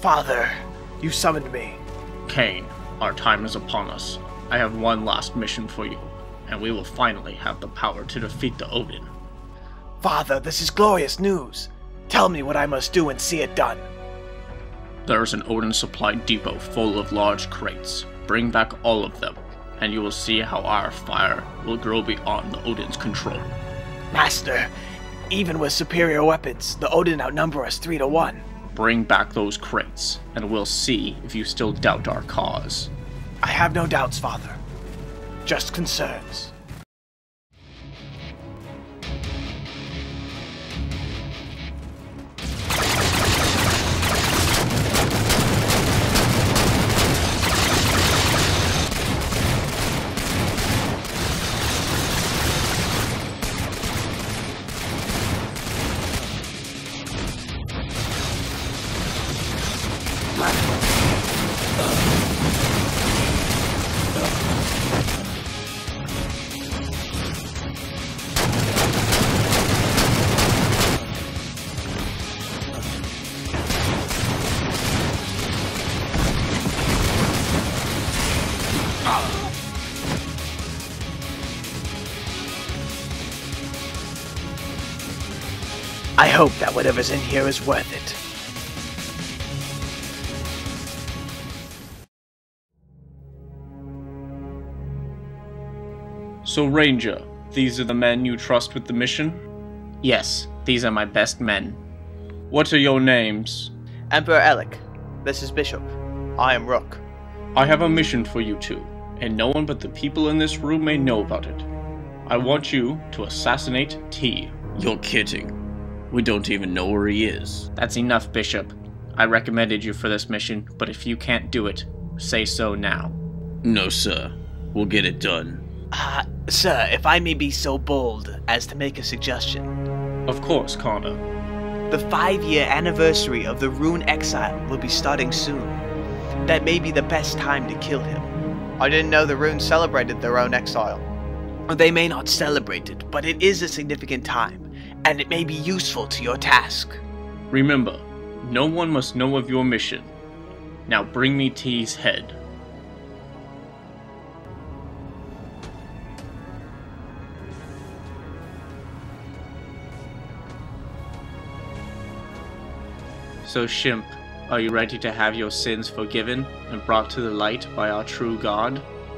Father, you summoned me. Cain, our time is upon us. I have one last mission for you, and we will finally have the power to defeat the Odin. Father, this is glorious news. Tell me what I must do and see it done. There is an Odin supply depot full of large crates. Bring back all of them, and you will see how our fire will grow beyond the Odin's control. Master, even with superior weapons, the Odin outnumber us 3-1. Bring back those crates, and we'll see if you still doubt our cause. I have no doubts, Father. Just concerns. I hope that whatever's in here is worth it. So Ranger, these are the men you trust with the mission? Yes, these are my best men. What are your names? Emperor Alec, this is Bishop. I am Rook. I have a mission for you two, and no one but the people in this room may know about it. I want you to assassinate T. You're kidding. We don't even know where he is. That's enough, Bishop. I recommended you for this mission, but if you can't do it, say so now. No, sir. We'll get it done. Sir, if I may be so bold as to make a suggestion. Of course, Connor. The 5-year anniversary of the Rune exile will be starting soon. That may be the best time to kill him. I didn't know the Rune celebrated their own exile. They may not celebrate it, but it is a significant time, and it may be useful to your task. Remember, no one must know of your mission. Now bring me T's head. So Shimp, are you ready to have your sins forgiven and brought to the light by our true God?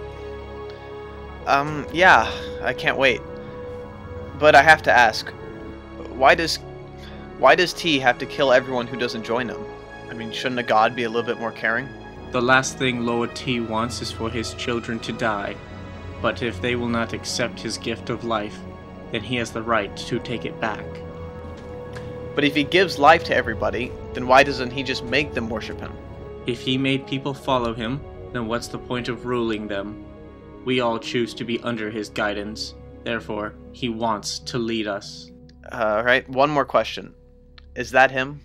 Yeah, I can't wait. But I have to ask, why does T have to kill everyone who doesn't join him? I mean, shouldn't a god be a little bit more caring? The last thing Lord T wants is for his children to die. But if they will not accept his gift of life, then he has the right to take it back. But if he gives life to everybody, then why doesn't he just make them worship him? If he made people follow him, then what's the point of ruling them? We all choose to be under his guidance. Therefore, he wants to lead us. Right, one more question. Is that him?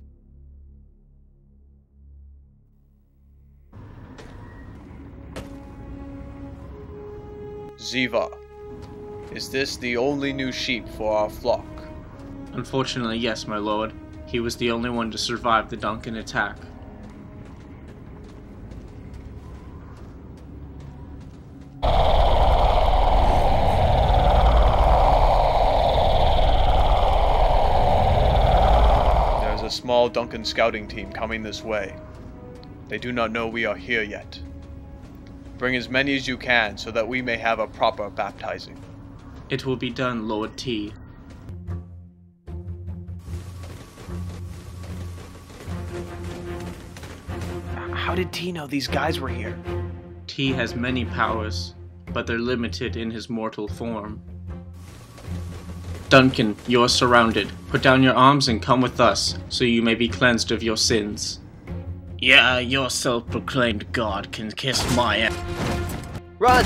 Ziva, is this the only new sheep for our flock? Unfortunately, yes, my lord. He was the only one to survive the Doncan attack. There's a small Doncan scouting team coming this way. They do not know we are here yet. Bring as many as you can so that we may have a proper baptizing. It will be done, Lord T. How did T know these guys were here? T has many powers, but they're limited in his mortal form. Doncan, you're surrounded. Put down your arms and come with us, so you may be cleansed of your sins. Yeah, your self-proclaimed god can kiss my ass. Run!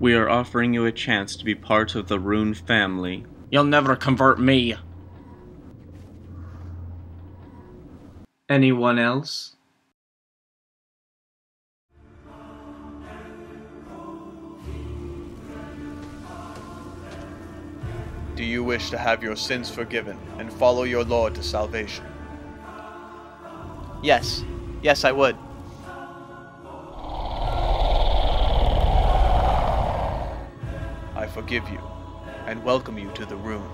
We are offering you a chance to be part of the Rune family. You'll never convert me. Anyone else? Do you wish to have your sins forgiven and follow your Lord to salvation? Yes. Yes, I would. I forgive you and welcome you to the Rune.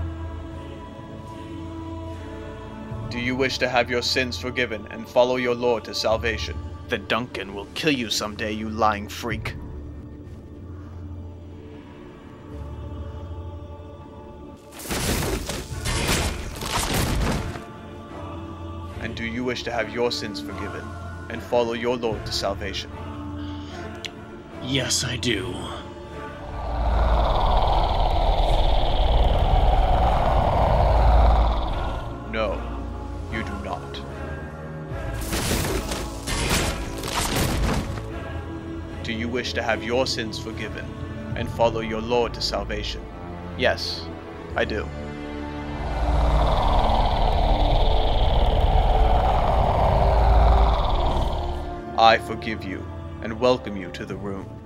Do you wish to have your sins forgiven and follow your Lord to salvation? The Doncan will kill you someday, you lying freak. And do you wish to have your sins forgiven and follow your Lord to salvation? Yes, I do. No, you do not. Do you wish to have your sins forgiven and follow your Lord to salvation? Yes, I do. I forgive you and welcome you to the Rune.